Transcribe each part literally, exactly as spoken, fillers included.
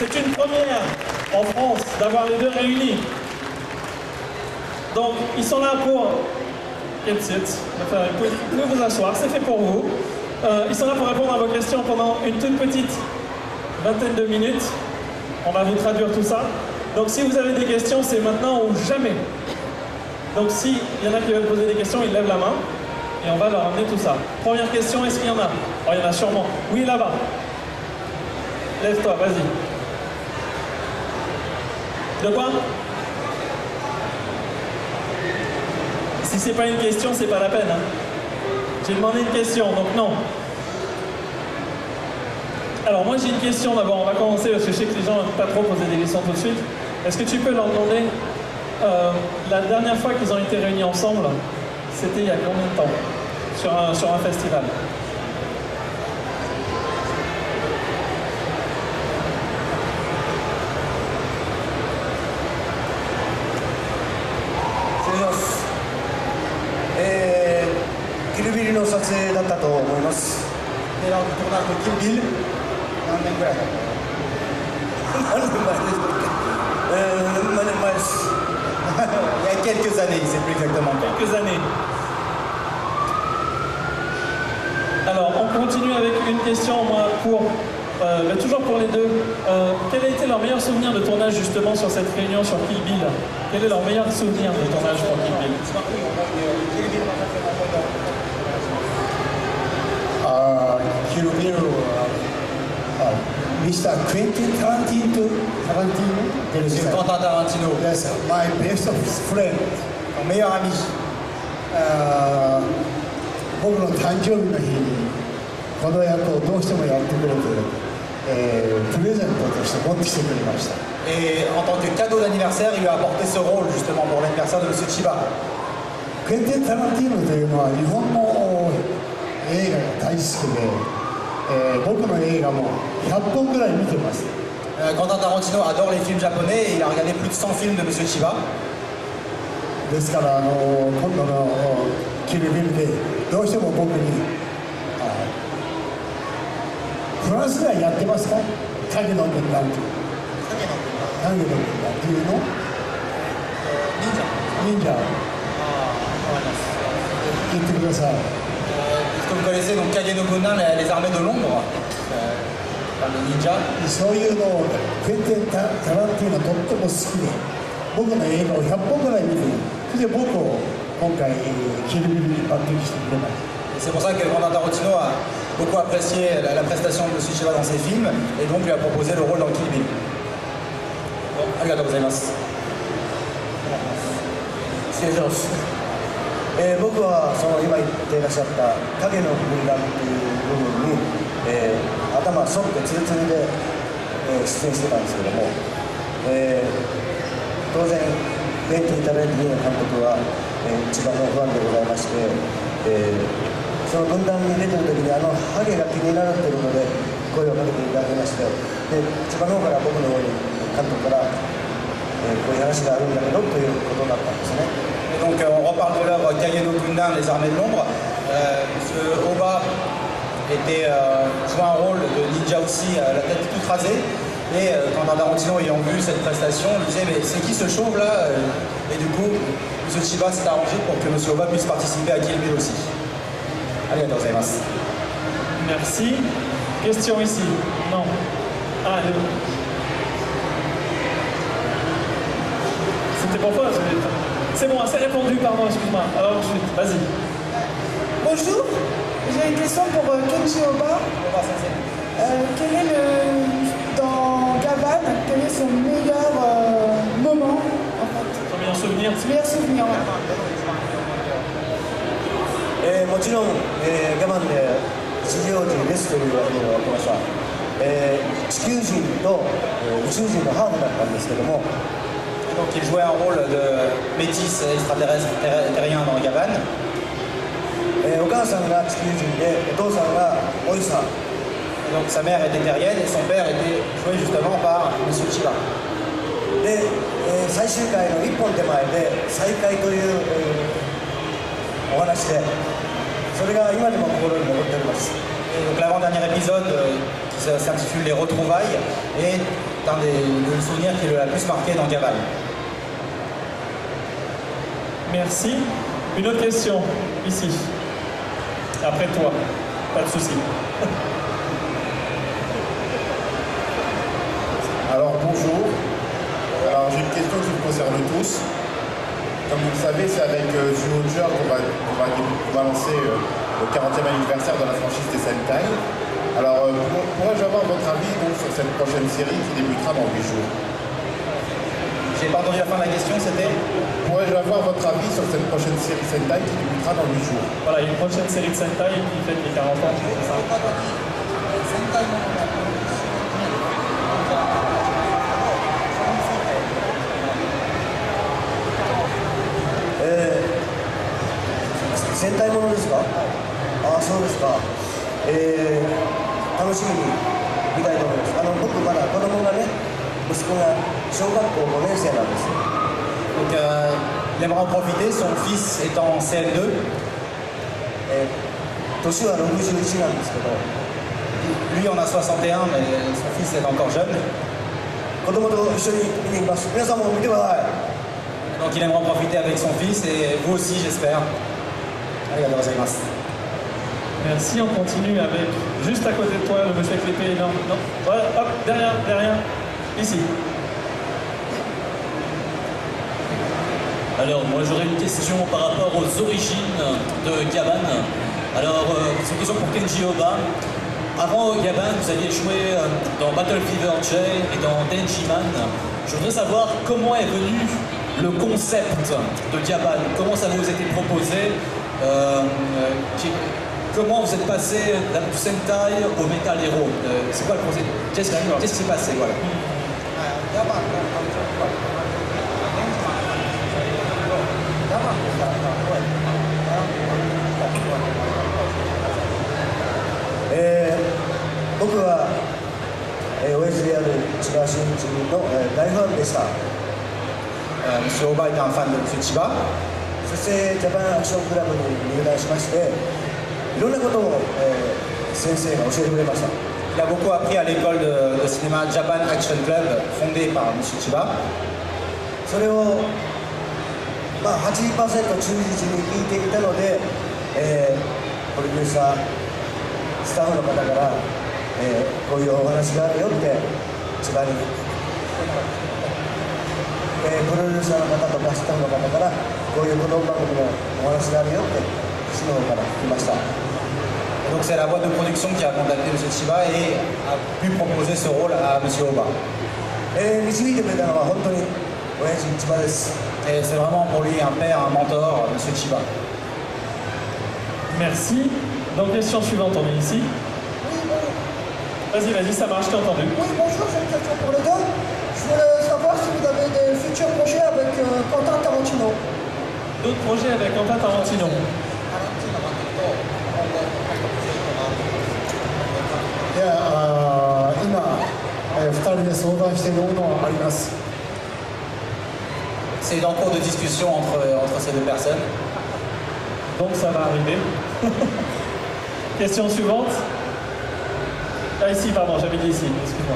c'est une première en France d'avoir les deux réunis. Donc, ils sont là pour... Enfin, vous pouvez vous asseoir, c'est fait pour vous. Euh, ils sont là pour répondre à vos questions pendant une toute petite vingtaine de minutes. On va vous traduire tout ça. Donc, si vous avez des questions, c'est maintenant ou jamais. Donc, s'il y en a qui veulent poser des questions, ils lèvent la main et on va leur amener tout ça. Première question, est-ce qu'il y en a? Oh, il y en a sûrement. Oui, là-bas. Lève-toi, vas-y. De quoi? Si c'est pas une question, c'est pas la peine. Hein. J'ai demandé une question, donc non. Alors moi j'ai une question d'abord, on va commencer parce que je sais que les gens n'aiment pas trop poser des questions tout de suite. Est-ce que tu peux leur demander, euh, la dernière fois qu'ils ont été réunis ensemble, c'était il y a combien de temps sur un, sur un festival? Kill Bill の撮影だったと思います。 Et lors du tournage de Kill Bill,何年ぐらいだった何年前ですか？えー、何年前です。 Il y a quelques années, il ne sait plus exactement quand. Quelques années. Alors, on continue avec une question, moi, pour, euh, mais toujours pour les deux. Euh, quel a été leur meilleur souvenir de tournage justement sur cette réunion sur Kill Bill? Quel est leur meilleur souvenir de tournage pour Kill Bill? Uh, Kill Bill, uh, Mister Quentin Tarantino, Tarantino, Monsieur Quentin Tarantino. Yes, my best friend, mon meilleur ami. Uh, 僕の誕生日の日にこの役をどうしてもやってくれて、えー、プレゼントとして持ってきてくれました。 Et en tant que cadeau d'anniversaire, il lui a apporté ce rôle justement pour l'anniversaire de Monsieur Chiba. クエンティン・タランティーノというのは日本の映画が大好きで、えー、僕の映画もひゃっぽんぐらい見てます。 Quentin Tarantino adore les films japonais et il a regardé plus de cent films de Monsieur Chiba. ですからあの今度のキルビルでどうしても僕にフランスではやってますか？影の軍団という影の軍団っていうの？忍者。忍者。言ってください。 Est-ce que vous connaissez donc Kage no Bundan, les armées de l'ombre, les ninjas? そういうのをクエンティン・タランティーノとっても好きで、僕の映画をひゃっぽんぐらい見て、それで僕を今回キルビルに抜擢してくれました。 C'est pour ça que Quentin Tarantino a beaucoup apprécié la, la prestation de Monsieur Chiba dans ses films et donc lui a proposé le rôle dans Kill Bill. Bon, arigatou gozaimasu. 失礼します。えー、僕はその今言っていらっしゃった影の軍団という部分に、えー、頭反ってツルツルで、えー、出演してたんですけども、えー、当然ベンティ・タレンティーノ監督は、えー、一番のファンでございまして、えー、その軍団に出てる時にあのハゲが気になるっていうので声をかけていただきまして、で千葉の方から僕の方に監督から、えー、こういう話があるんだけどということになったんですね。 Et donc euh, on reparle de l'œuvre Kage no Bundan, les armées de l'ombre. Euh, Monsieur Oba était, euh, jouait un rôle de ninja aussi, euh, la tête toute rasée. Et euh, quand Tarantino ayant vu cette prestation, il disait mais c'est qui ce chauve là? Et du coup, Monsieur Chiba s'est arrangé pour que Monsieur Oba puisse participer à Kill Bill aussi. Arigatou gozaimasu. Merci. Question ici? Non. Ah, le... C'était pour toi? C'est bon, c'est répondu, pardon, excuse-moi. Alors ensuite, vas-y. Bonjour, j'ai une question pour euh, Kenji Oba. Euh, quel est le, dans Gavan, quel est son meilleur euh, moment en fait? Son meilleur souvenir? Son meilleur souvenir, ouais. えー、もちろん、えー、ガマンで地上人ですというわけではありました、えー、地球人と、えー、宇宙人のハーフだったんですけども、 Donc il jouait un rôle de métis extraterrestre terrien dans Gavan. えー、お母さんが地球人でお父さんがオイサー。 Donc sa mère était terrienne et son père était joué justement par Monsieur Chiba. で、えー、最終回の一本手前で再会という、えー、お話で、それが今でも心に残っております。 Et donc l'avant-dernier épisode euh, qui s'intitule Les Retrouvailles, et un des le souvenir qui est le plus marqué dans Gavan. Merci. Une autre question, ici. Après toi, pas de souci. Alors bonjour. Alors j'ai une question qui vous concerne tous. Comme vous le savez, c'est avec euh, Zyuohger qu'on va, qu'on va, qu'on va lancer euh, le quarantième anniversaire de la franchise des Sentai. Alors euh, pour, pourrais-je avoir votre avis donc, sur cette prochaine série qui débutera dans huit jours? J'ai pas entendu la fin de la question, c'était Pourrais-je avoir votre avis sur cette prochaine série Sentai qui débutera dans huit jours? Voilà, une prochaine série de Sentai qui fête les quarante ans, c'est ça. Eh, 戦隊ものですか？ああ、そうですか。えー、楽しみに見たいと思います。あの僕まだ子供がね、息子が小学校ごねん生なんですよ。 Donc euh, il aimerait en profiter, son fils est en C L deux. えー、年はろくじゅういちなんですけど、 Lui en a soixante et un, mais son fils est encore jeune. 子供と一緒に見に行きます。皆さんも見てください。 Donc il aimerait en profiter avec son fils et vous aussi, j'espère. Allez, Merci, on continue avec, juste à côté de toi, le monsieur avec l'épée, non, non, voilà, hop, derrière, derrière, ici. Alors, moi j'aurais une question par rapport aux origines de Gavan. Alors, euh, c'est une question pour Kenji Oba. Avant Gavan, vous aviez joué euh, dans Battle Fever J et dans Denjiman. Je voudrais savoir comment est venu le concept de Gavan, comment ça vous a été proposé, euh, qui, comment vous êtes passé du Sentai au Metal Hero, euh, c'est quoi le concept? Qu'est-ce qui s'est passé, voilà. えー、僕は、えー、親父である千葉真一の、えー、大ファンでした。 Euh, Monsieur Oba était un fan de M. Chiba. そしてジャパンアクションクラブに入団しまして、いろんなことを、えー、先生が教えてくれました。 Il a beaucoup appris à l'école de, de cinéma Japan Action Club, fondée par M. Chiba. それを、まあ、はちじゅっパーセント忠実に聞いていたので、えー、プロデューサー、スタッフの方から、えー、こういうお話があるよって千葉に、えー、プロデューサーの方とかスタッフの方からこういう子供番組のお話があるよって市の方から聞きました。 Donc c'est la boîte de production qui a contacté M. Chiba et a pu proposer ce rôle à M. Oba. えー、導いてくれたのは本当に親父千葉です。 Et c'est vraiment pour lui un père, un mentor, M. Chiba. Merci. Donc, question suivante, on est ici. Vas-y, vas-y, ça marche, je t'ai entendu. Oui, bonjour, j'ai une question pour les deux. Je voulais savoir si vous avez des futurs projets avec euh, Quentin Tarantino. D'autres projets avec Quentin Tarantino. いやあ今、えー、ふたりで相談しているものはあります。 C'est en cours de discussion entre, entre ces deux personnes. Donc ça va arriver. Question suivante. Ah ici, pardon, j'avais dit ici, excuse-moi.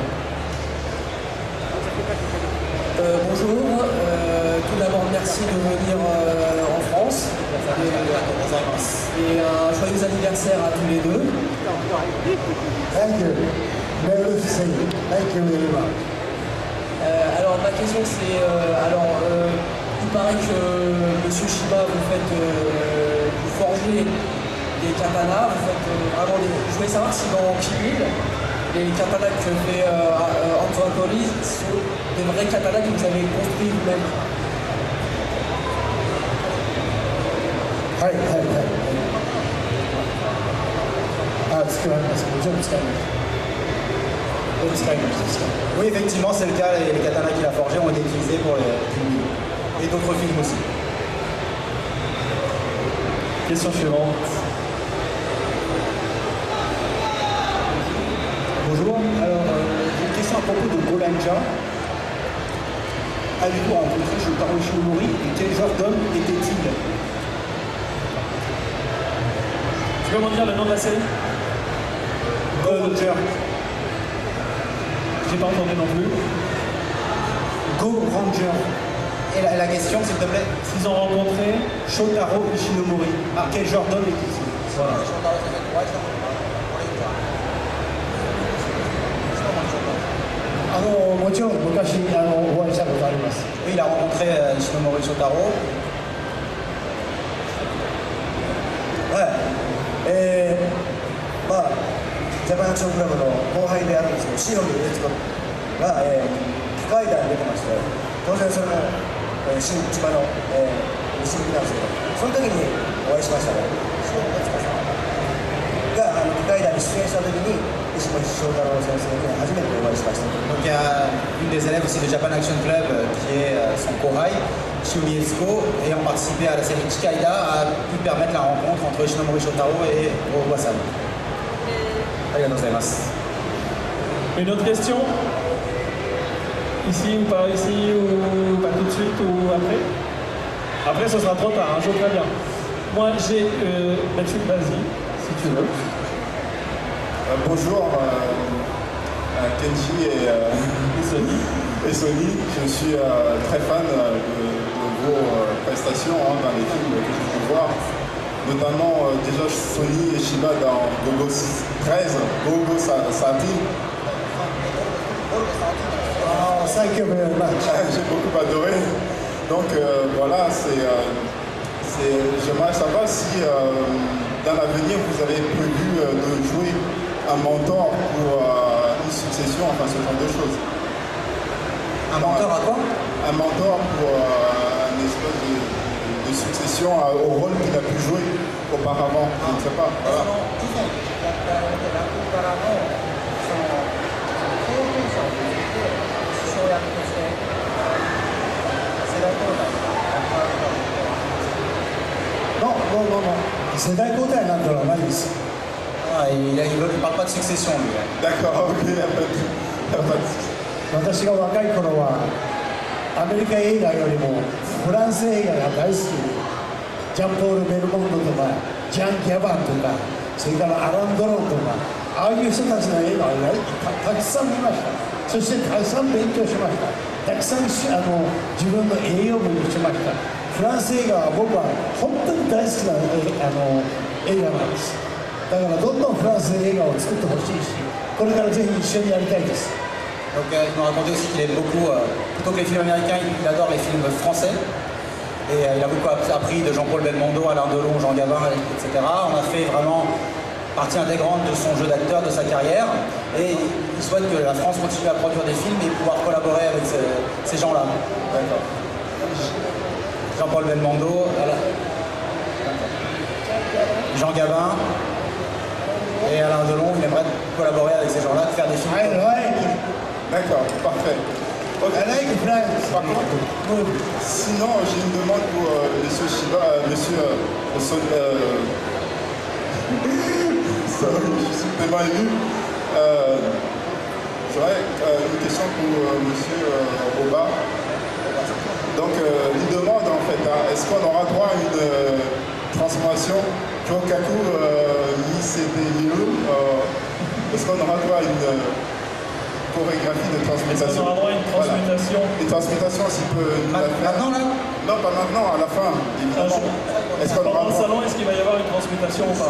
Euh, bonjour, euh, tout d'abord merci de venir euh, en France et, et un joyeux anniversaire à tous les deux. Thank you. Very good. Thank you very much. Euh, alors ma question c'est, euh, alors euh, il paraît que Monsieur Chiba vous faites, euh, vous forgez des katanas, vous faites euh, vraiment des... Je voulais savoir si dans Kill les katanas que fait euh, euh, Anzo Akoli sont des vrais katanas que vous avez construits vous-même. はいはいはいはい。あ、使います。もちろん使います。 Oui, effectivement, c'est le cas. Les, les katanas qu'il a forgés ont été utilisés pour les films et d'autres films aussi. Question suivante. Bonjour, alors euh, j'ai une question à propos de Golanja. Avez-vous rencontré Shotaro Ishimori et quel genre d'homme était-il? Tu peux m'en dire le nom de la série? Golanja. J'ai pas entendu non plus. Go Ranger. Et la, la question, s'il te plaît? S'ils ont rencontré Shotaro Ishinomori. Ah, quel genre d'homme était-il? Voilà. あのもちろん昔あのお会いしたことあります。 Oui, il a rencontré euh, Ishinomori Shotaro. はい、えー、まあジャパンアクションクラブの後輩であるんですけど、塩見悦子が、えー、機械団に出てまして、当然それも、えー、新千葉の、えー、西向きなんですけど、その時にお会いしましたね。塩見悦子さんがあの機械団に出演した時に石森章太郎先生に初めてお会いしました。 Donc il y a une des élèves aussi de Japan Action Club euh, qui est euh, son kohai, Shiumi Etsuko, ayant participé à la série Chikaida, a pu permettre la rencontre entre Ishinomori Shotaro et Owasan. Une autre question? Ici ou pas ici, ou pas tout de suite, ou après? Après, ce sera trop tard, hein, je vois très bien. Moi, j'ai... Euh, ben, tu vas-y, si tu veux. Euh, bonjour, euh, Kenji et, euh, et Sony. Et Sony, je suis euh, très fan de, de vos euh, prestations hein, dans les films que je peux voir. Notamment euh, déjà Sony et Shiba dans Gogo treize, Gogo Sati. Oh, thank you very much. J'ai beaucoup adoré. Donc euh, voilà, c'est, euh, j'aimerais savoir si euh, dans l'avenir vous avez prévu euh, de jouer un mentor pour euh, une succession, enfin ce genre de choses. Un mentor à quoi? Un mentor pour euh, une espèce de, de succession à, au rôle qu'il a pu jouer auparavant, je ne sais pas. Voilà. Non, non, non, non. C'est d'un côté un an de la malice. Ah, il ne parle pas de succession, lui. D'accord, ok, il n'y a pas de... 私が若い頃はアメリカ映画よりもフランス映画が大好きで、ジャンポール・ベルモンドとかジャン・ギャバンとか、それからアラン・ドロンとか、ああいう人たちの映画をたくさん見ました。そしてたくさん勉強しました。たくさんあの自分の栄養分にしました。フランス映画は僕は本当に大好きなあの映画なんです。だからどんどんフランスで映画を作ってほしいし、これからぜひ一緒にやりたいです。 Donc euh, il m'a raconté aussi qu'il aime beaucoup, euh, plutôt que les films américains, il adore les films français. Et euh, il a beaucoup appris de Jean-Paul Belmondo, Alain Delon, Jean Gabin, et cetera. On a fait vraiment partie intégrante de son jeu d'acteur, de sa carrière. Et il souhaite que la France continue à produire des films et pouvoir collaborer avec ces, ces gens-là. Jean-Paul Belmondo, Alain... Jean Gabin et Alain Delon, il aimerait collaborer avec ces gens-là, faire des films. D'accord, parfait. Okay. Par contre, sinon, j'ai une demande pour euh, Monsieur Shiba, euh, Monsieur euh, Son, euh, sorry, je suis tellement ému. Euh, J'aurais euh, une question pour euh, Monsieur euh, Oba. Donc, euh, il demande en fait, hein, est-ce qu'on aura droit à une euh, transformation Kyokaku euh, Nisebe euh, Est-ce qu'on aura droit à une euh, chorégraphie de transmutation. On aura droit à une transmutation. Voilà. Une transmutation, s'il peut. Maintenant, là? Non, pas maintenant, à la fin, évidemment. Est-ce qu'on aura le salon, est-ce qu'il va y avoir une transmutation ou pas?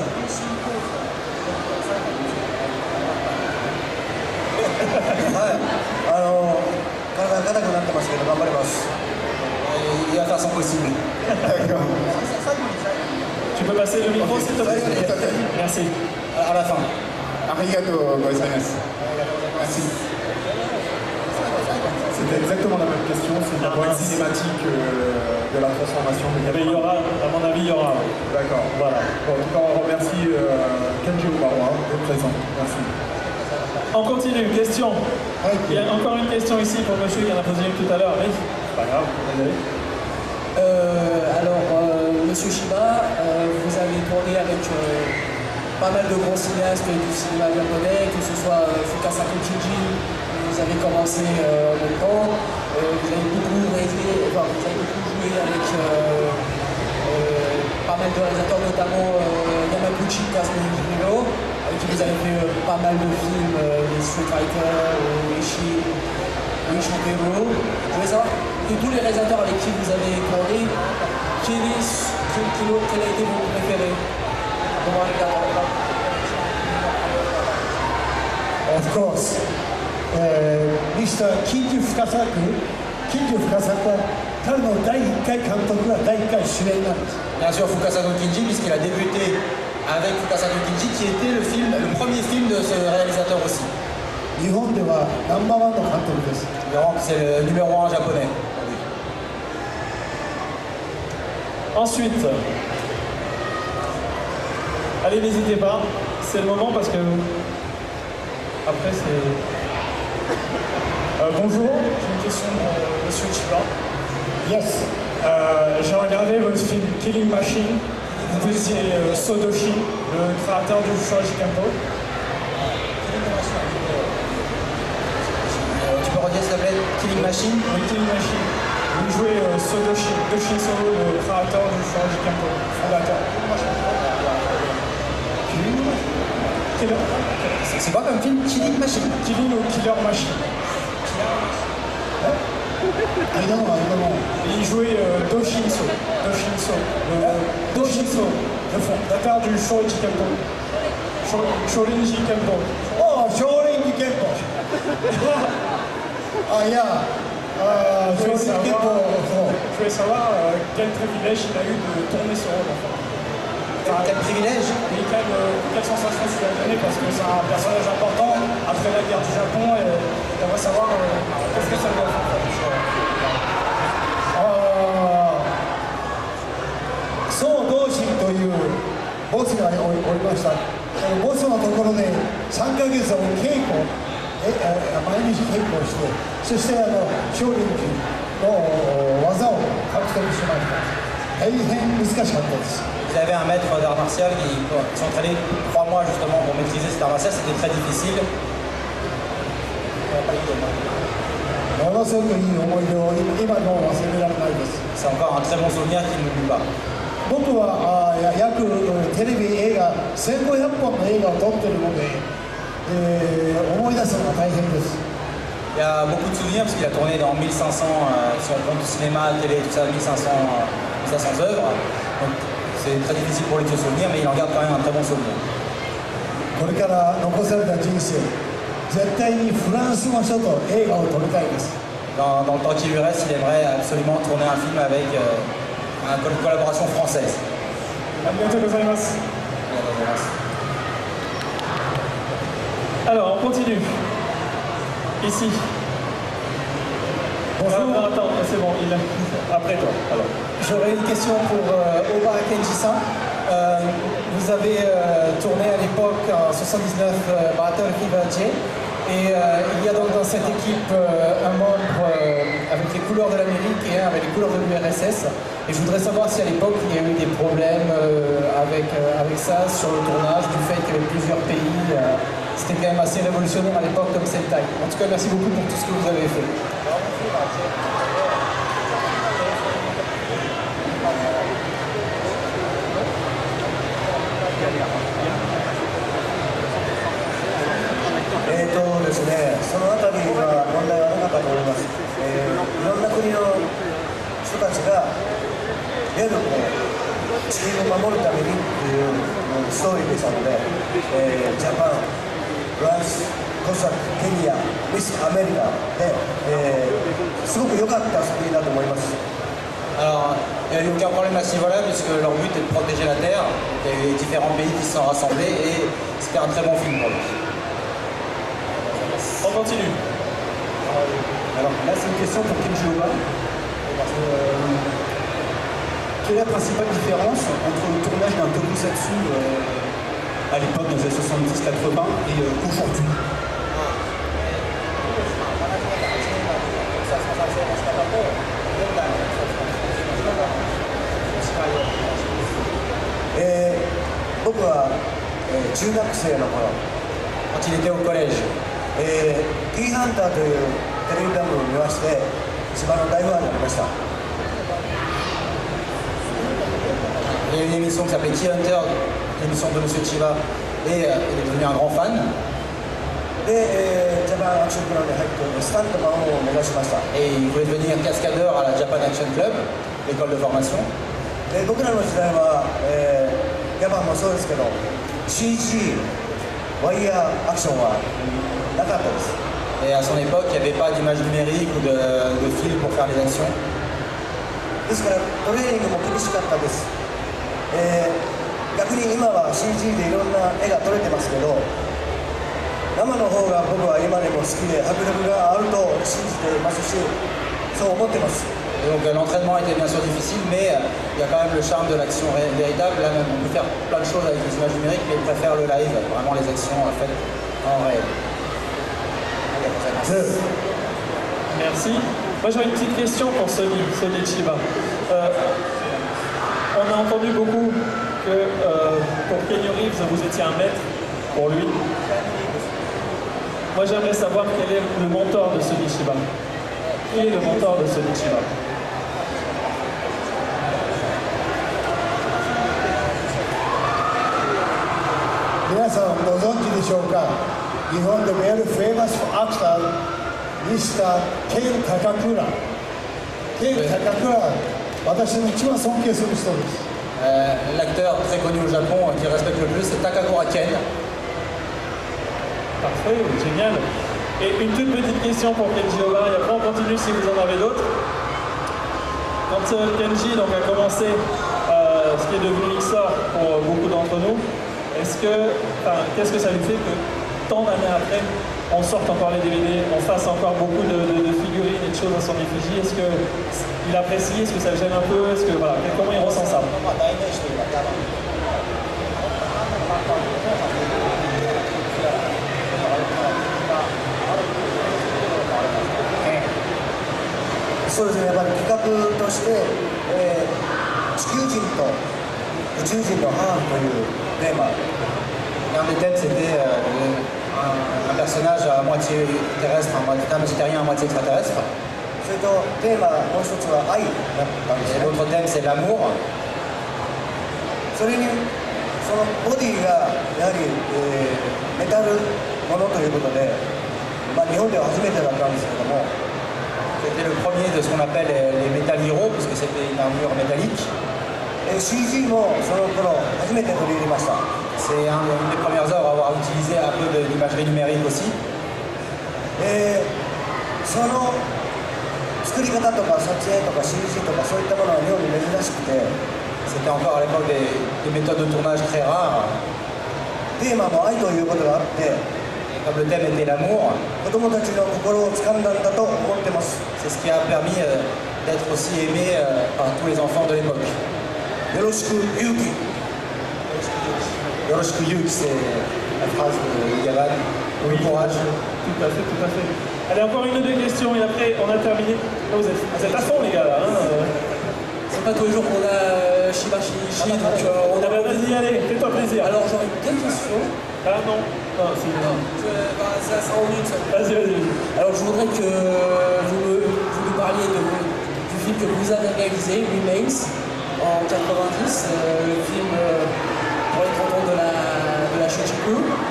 あの体が硬くなってますけど頑張ります。 Il va faire son possible. Tu peux passer le micro, s'il te plaît? Merci. À la fin. Arigato gozaimasu. Merci. C'était exactement la même question, c'est une boîte cinématique euh, de la transformation. Mais il y aura, à mon avis, il y aura. D'accord, voilà. Bon, en tout cas, on remercie euh, Kenji Obawa d'être présent. Merci. On continue, question. Il y a encore une question ici pour monsieur qui en a posé une tout à l'heure. Oui, pas grave, désolé. Euh, alors, euh, monsieur Shiba, euh, vous avez tourné avec euh, pas mal de gros cinéastes du cinéma japonais, que ce soit euh, Fukasa Kochiji, vous avez commencé euh, en même temps, euh, vous avez beaucoup rêvé, enfin, vous avez beaucoup joué avec euh, euh, pas mal de réalisateurs, notamment euh, Yamaguchi Kazunori, avec qui vous avez fait euh, pas mal de films, euh, les Street Fighter, euh, Ishi. Oui, Chantero. Je voulais savoir, de tous les réalisateurs avec qui vous avez tourné, quel, est, quel, quel, quel a été votre préféré? Of course. Uh, Mister Kinji Fukasaku, Kinji Fukasaku は彼の第一回監督は第一回主演なんです。 Bien sûr, Fukasaku Kinji, puisqu'il a débuté avec Fukasaku Kinji, qui était le, film, le premier film de ce réalisateur aussi. 日本ではナンバーワンの監督です。 C'est le numéro un japonais. Ensuite, allez, n'hésitez pas, c'est le moment parce que après c'est... Euh, bonjour, j'ai une question pour euh, Monsieur Chiba. Yes. Euh, j'ai regardé votre film Killing Machine. Vous étiez euh, Sodoshi, le créateur du Shoji Kempo. Tu peux redire s'il te plaît, Killing Machine? Oui, Killing Machine. Vous jouez euh, Sodoshi, Doshinso, le créateur du Shoji Kempo, fondateur. C'est quoi comme film? Killing Machine? Killing ou Killer Machine. Ah non, non. Il jouait euh, Doshinso, Doshinso, le, Doshinso, le fondateur du Shoji Kempo. Shorinji Kempo. Oh, Shorinji Kempo. Ah, yeah. Euh, je, voulais savoir, Kempo. je voulais savoir euh, quel privilège il a eu de tourner ce rôle. Enfin. Enfin, quel privilège? Et quelle, euh, quelle sensation tu lui as donné? Parce que c'est un personnage important après la guerre du Japon et j'aimerais savoir euh, qu'est-ce que ça doit faire. Ah, 宋道心というボスがおりました。ボスのところでさんかげつを稽古、ええ毎日稽古をして、そしてあの少林寺の技を獲得しました。大変難しかったです。 Ils avaient un maître d'art martial qui s'entraînait trois mois justement pour maîtriser cet art martial, c'était très difficile. ものすごくいい思い出を今でも忘れられないです。 C'est encore un très bon souvenir qu'il n'oublie pas. 僕はあ約テレビ映画せんごひゃっぽんの映画を撮ってるので、えー、思い出すのが大変です。 Il y a beaucoup de souvenirs parce qu'il a tourné dans mille cinq cents, euh, si on compte cinéma, télé, tout ça, mille cinq cents, mille cinq cents œuvres. Donc c'est très difficile pour lui de se souvenir, mais il en garde quand même un très bon souvenir. これから残された人生、絶対にフランスの人と映画を撮りたいです。 Dans, dans le temps qui lui reste, il aimerait absolument tourner un film avec euh, une collaboration française. Alors, on continue. Ici. Bonjour. Ah, attends, c'est bon, il a... Après toi, alors. J'aurais une question pour euh, Oba Kenji-san. Euh, vous avez euh, tourné à l'époque en soixante-dix-neuf euh, Battle Fever J. Et euh, il y a donc dans cette équipe euh, un membre euh, avec les couleurs de l'Amérique et un avec les couleurs de l'U R S S. Et je voudrais savoir si à l'époque il y a eu des problèmes euh, avec, euh, avec ça sur le tournage, du fait qu'il y avait plusieurs pays. Euh, C'était quand même assez révolutionnaire à l'époque comme Sentai. En tout cas, merci beaucoup pour tout ce que vous avez fait. えーとですね、そのあたりは問題はなかったと思います。えー、いろんな国の人たちがいわゆるこう地球を守るためにっていうストーリーでしたので、えー、ジャパン、フランス、コサック、ケニア、ミスアメリカで、えー、すごく良かった作品だと思います。 Alors, il n'y a eu aucun problème à ce niveau-là, puisque leur but est de protéger la Terre. Il y a eu différents pays qui se sont rassemblés et c'était un très bon film pour lui. On continue. Alors là, c'est une question pour Kenji Oba. Euh, quelle est la principale différence entre le tournage d'un tokusatsu euh, à l'époque, dans les années soixante-dix quatre-vingts, et euh, aujourd'hui? Et 僕は、えー、中学生の頃 quand il était au collège, えー、キーハンターというテレビ番組を見まして千葉の大ファンになりました。 il y a eu une émission qui s'appelait Key Hunter, l'émission de Monsieur Chiba, et euh, il est devenu un grand fan. で、えー、ジャパンアクションクラブに入ってスタントマンを目指しました。 Et il voulait devenir cascadeur à la Japan Action Club, l'école de formation. で僕らの時代は、えー、ギャバンもそうですけど シージー、ワイヤーアクションはなかったです。 Et à son époque, il n'y avait pas d'image numérique ou de, de fil pour faire les actions. ですからトレーニングも厳しかったです。えー、逆に今は シージー でいろんな絵が撮れてますけど、生の方が僕は今でも好きで迫力があると信じていますし、そう思ってます。 Et donc l'entraînement était bien sûr difficile, mais euh, il y a quand même le charme de l'action véritable. Là même, on peut faire plein de choses avec les images numériques, mais il préfère le live, vraiment les actions en fait en réel. Merci. Moi j'aurais une petite question pour Sony, Sony Chiba. Euh, on a entendu beaucoup que euh, pour Keanu Reeves vous étiez un maître pour lui. Moi j'aimerais savoir quel est le mentor de Sony Chiba. Qui est le mentor de Sony Chiba? 皆さんご存知でしょうか。日本でベルフェイマスアクターミスターケン・タカクラ。ケン・タカクラ、私の一番尊敬する人です。 Euh, L'acteur très connu au Japon qui respecte le plus, c'est Takakura Ken. Parfait, génial. Et une toute petite question pour Kenji Oba, et après on continue si vous en avez d'autres. Quand euh, Kenji donc, a commencé euh, ce qui est devenu X O R pour euh, beaucoup d'entre nous, est-ce que, enfin, qu'est-ce que ça lui fait que tant d'années après, on sorte encore les D V D, on fasse encore beaucoup de, de, de figurines et de choses à son effigie? Est-ce qu'il apprécie? Est-ce que ça le gêne un peu? Est-ce que, voilà, comment il ressent ça? そうですね、やっぱり企画として、えー、地球人と宇宙人のハーフというテーマ。 Un des thèmes, c'était euh, un, un personnage à moitié terrestre, à moitié, un végétarien à moitié extraterrestre. それとテーマもう一つは愛だったんですね。 L'autre thème, c'est l'amour. それにそのボディがやはり、えー、メタルものということで、まあ、日本では初めてだったんですけども。 C'était le premier de ce qu'on appelle les Metal Heroes, puisque c'était une armure métallique. シージー もその頃初めて取り入れました。 C'est un, une des premières œuvres à avoir utilisé un peu d'imagerie numérique aussi. えー、その作り方とか撮影とか シージー とかそういったものは日本に珍しくて、 C'était encore à l'époque des, des méthodes de tournage très rares. テーマも愛ということがあって。 Comme le thème était l'amour, c'est ce qui a permis euh, d'être aussi aimé euh, par tous les enfants de l'époque. Yoroshiku Yuki. Yoroshiku Yuki, c'est la phrase de Gavan. Oui, courage. Tout à fait, tout à fait. Allez, encore une ou deux questions et après on a terminé. Là, vous, êtes, vous êtes à fond les gars là. Hein. C'est pas tous les jours qu'on a Shiba Shinichi, donc euh, on a... Vas-y, allez, fais-toi plaisir. Alors j'aurais deux questions. Ah non, non, c'est non. Bah, ça sera en une seule. Vas-y, vas-y. Alors je voudrais que vous, me, vous nous parliez de, du film que vous avez réalisé, Remains, en quatre-vingt-dix, euh, le film euh, pour les trente ans de la, de la Shochiku.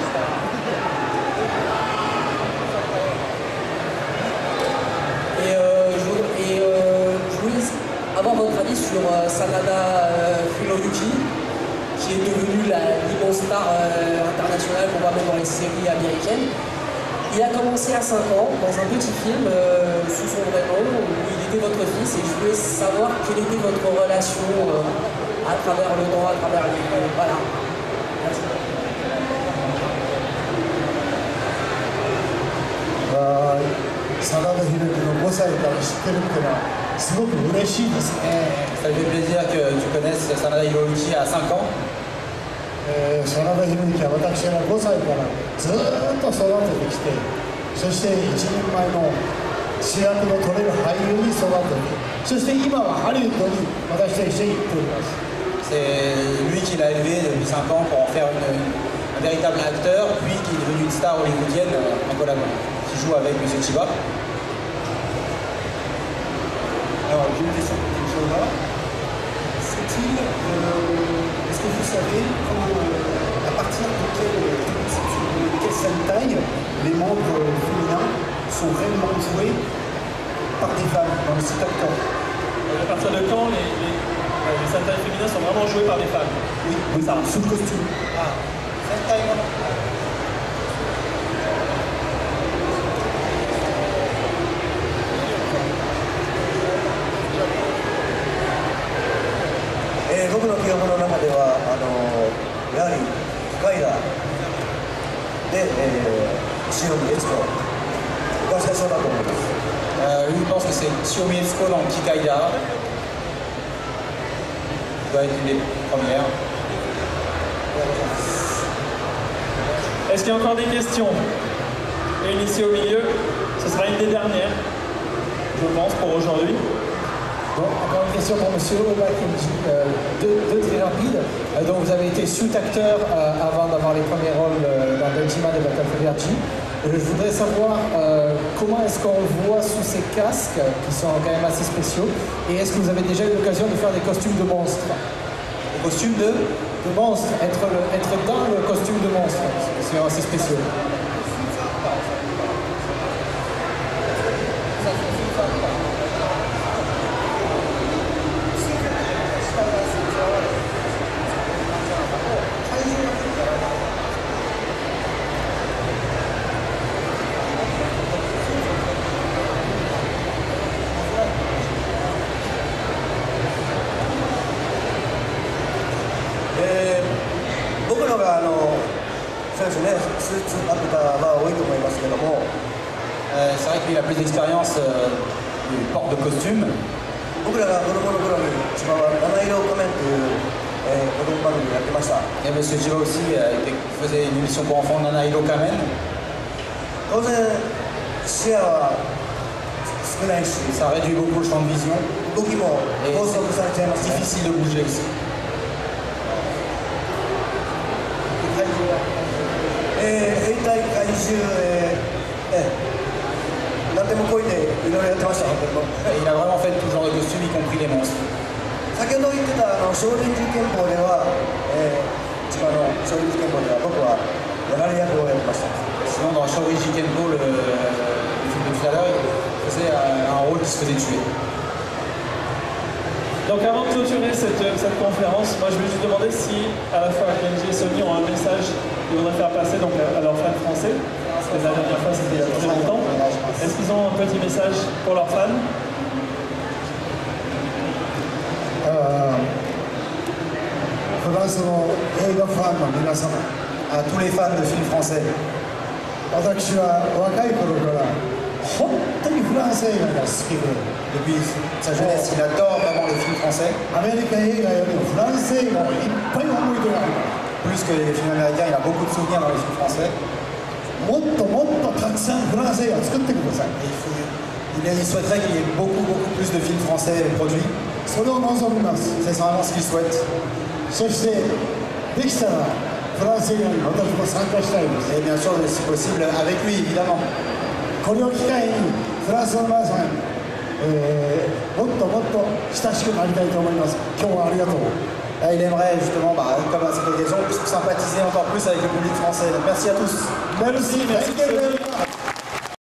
Et, euh, je, et euh, je voulais avoir votre avis sur euh, Sanada euh, Hiroyuki, qui est devenu l'immense star euh, internationale qu'on voit même dans les séries américaines. Il a commencé à cinq ans dans un petit film euh, sous son vrai nom où il était votre fils et je voulais savoir quelle était votre relation euh, à travers le temps, à travers les... Euh, voilà. Merci. 真田広之のごさいから知ってるっていうのはすごく嬉しいですね。 Ça fait plaisir que tu connaisses Sanada Hiroyuki à cinq ans. えー、真田広之は私がごさいからずっと育ててきて、そして一人前の主役の取れる俳優に育てて、そして今はハリウッドに私と一緒に行っております。 C'est lui qui l'a élevé depuis cinq ans pour en faire une, un véritable acteur, puis qui est devenu une star hollywoodienne en collaboration, qui joue avec M. Chiba. Alors, j'ai une question pour Kenji Oba. C'est-il, euh, est-ce que vous savez comment, euh, à partir de quel, de quelle Sentai les membres féminins sont réellement joués par des femmes dans le site acteur. À partir de quand les, les, les Sentai féminins sont vraiment joués par des femmes? Oui, oui, ça, sous le costume. Ah, Sentai no. えー、僕の記憶の中ではあのやはり機械だで、えー、塩見悦子が最初だと思います。 Euh, lui, il pense que c'est Xiaomi Etsuko dans Kikaida. Il doit être une des premières. Est-ce qu'il y a encore des questions? Et une ici au milieu, ce sera une des dernières, je pense, pour aujourd'hui. Bon, encore une question pour M. Oba Kenji, euh, deux, deux très rapides. Euh, donc vous avez été suit-acteur euh, avant d'avoir les premiers rôles euh, dans Dojima de Battlefield R G. Euh, je voudrais savoir euh, comment est-ce qu'on le voit sous ces casques, qui sont quand même assez spéciaux, et est-ce que vous avez déjà eu l'occasion de faire des costumes de monstres? Des costumes de De monstres, être, le, être dans le costume de monstre, c'est assez spéciaux. Euh, c'est vrai qu'il a plus d'expérience euh, du port de costume. Et M. Jiva aussi euh, était, faisait une émission pour enfants Nanairo Kamen. Ça réduit beaucoup le champ de vision. Et c'est difficile de bouger aussi. えー、兵隊怪獣、えーえー、何でもこいでいろいろやってました、本当に。 Il a vraiment fait tout genre de costumes, y compris les monstres. 先ほど言ってたあの少林寺拳法では、えー、千葉の少林寺拳法では僕は流れ役をやってました。 Sinon, dans Shorinji Kenpo, le, le film de tout à l'heure, il faisait un, un rôle qui se faisait tuer. Donc avant de clôturer cette, cette conférence, moi je vais juste demander si à la fois Kenji et Sony ont un message qu'ils voudraient faire passer donc, à leurs fans français. Parce que la dernière fois c'était il y a très longtemps. Est-ce qu'ils ont un petit message pour leurs fans? À tous les fans de films français. 私は若い頃から本当にフランス映画が好きで Depuis sa jeunesse, il adore vraiment le film français. アメリカ映画よりもフランス映画をいっぱい思い出がある Plus que les films américains, il a beaucoup de souvenirs dans les films français. もっともっとたくさんフランス映画を作ってください Et il, faut, il, il souhaiterait qu'il y ait beaucoup, beaucoup plus de films français produits. それを望みます C'est vraiment ce qu'il souhaite. そしてできたらフランス映画に私も参加したいです Et bien sûr, si possible, avec lui, évidemment. これを機会にフランスの皆さん、えー、もっともっと親しくなりたいと思います今日はありがとう Il aimerait justement, bah, comme à cette occasion, sympathiser encore plus avec le public français. Merci à tous. Merci, merci.